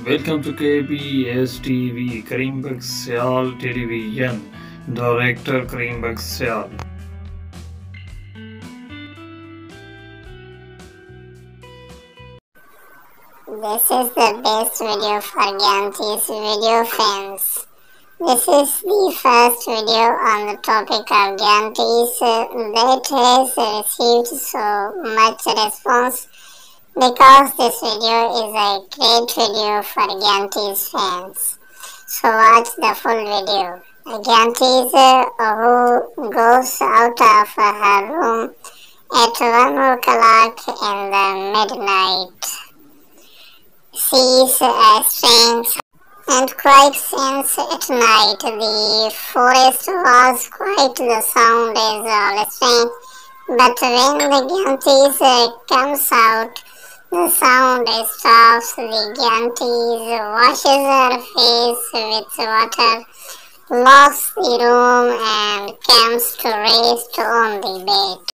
Welcome to KBS TV, Karim Syal Television, Director Karim Syal. This is the best video for Gyanti's video fans. This is the first video on the topic of Gyanti's that has received so much response because this video is a great video for Gyanti's fans. So watch the full video. Gyanti who goes out of her room at 1 o'clock in the midnight sees a strange and quiet scenes at night. The forest was quiet, the sound is all strange, but when the Gyanti comes out, the sound stops. The Gyanti washes her face with water, locks the room and comes to rest on the bed.